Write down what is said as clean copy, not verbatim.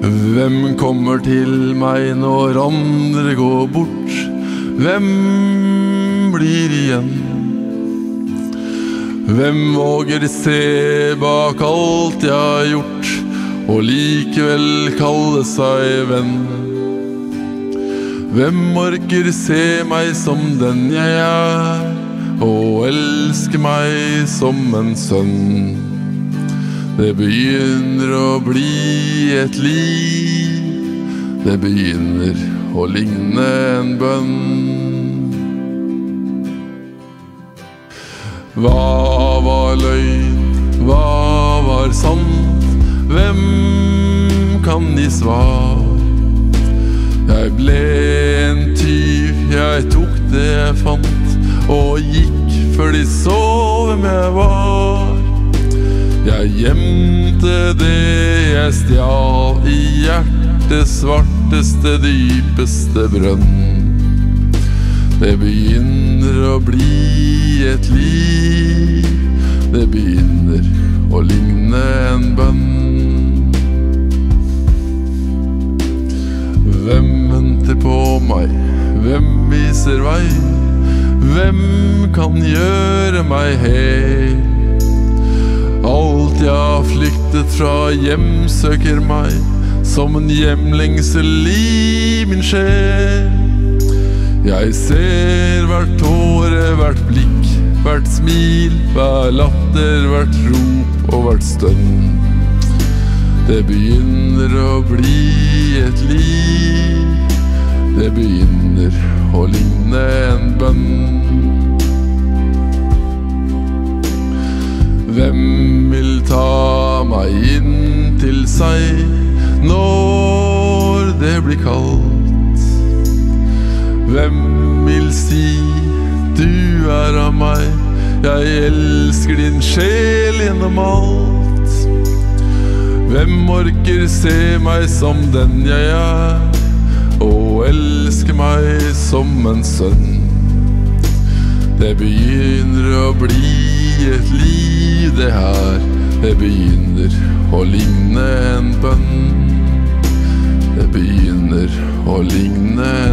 Hvem kommer til meg når andre går bort? Hvem blir igjen? Hvem våger se bak alt jeg har gjort, og likevel kalle seg venn? Hvem orker se meg som den jeg er, og elske meg som en sønn? Det begynner å bli et liv, det begynner å ligne en bønn. Hva var løgn, hva var sant? Hvem kan gi svar? Jeg ble en tyv, jeg tok det jeg fant, og gikk før de så hvem jeg var. Jeg gjemte det jeg stjal i hjertets svarteste, dypeste brønn. Det begynner å bli et liv, det begynner å ligne en bønn. Hvem venter på meg? Hvem viser vei? Hvem kan gjøre meg hel? Alt jeg har flyktet fra hjemsøker meg, som en hjemlengsel i min sjel. Jeg ser hvert tåre, hvert blikk, hvert smil, hver latter, hvert rop og hvert stønn. Det begynner å bli et liv, det begynner å ligne en bønn. Hvem vil ta meg inn til seg når det blir kaldt? Hvem vil si du er av meg, jeg elsker din sjel gjennom alt? Hvem orker se meg som den jeg er, og elske meg som en sønn? Det begynner å bli et liv, det her, det begynner å ligne en bønn. Det begynner å ligne